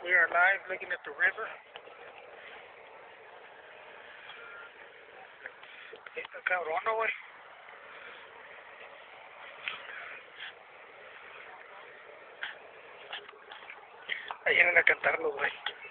We are live looking at the river. Está cabrón, ¿no, güey? Ahí vienen a cantarlo, güey.